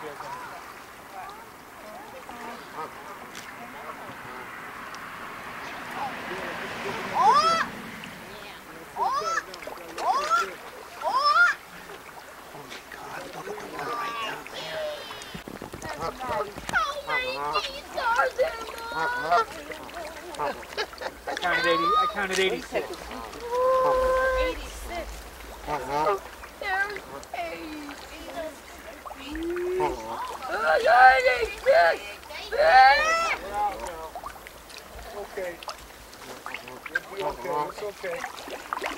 I counted 86. 86. There's 8. Okay. You'll be okay. It's okay.